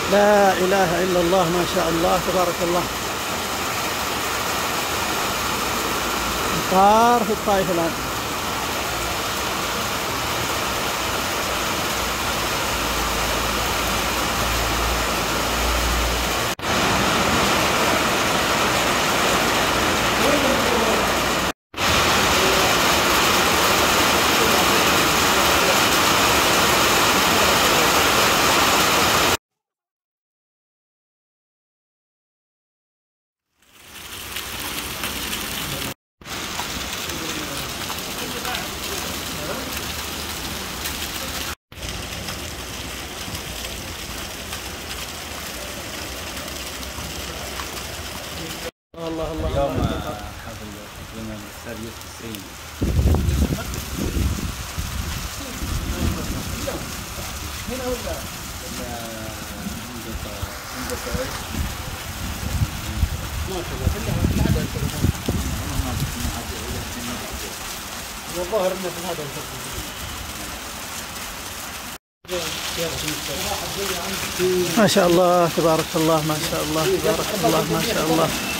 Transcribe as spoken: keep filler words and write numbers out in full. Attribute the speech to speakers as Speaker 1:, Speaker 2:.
Speaker 1: لا إله إلا الله، ما شاء الله تبارك الله. طار في الطائف الآن. الله الله
Speaker 2: اليوم حفل تكريم الاستاذ يوسف السعيد. هنا ولا؟ ولا هندسة ايش؟ ما شاء الله كلها هذا التليفون. والظاهر انه في هذا
Speaker 1: ما شاء الله تبارك الله، ما شاء الله تبارك الله، ما شاء الله.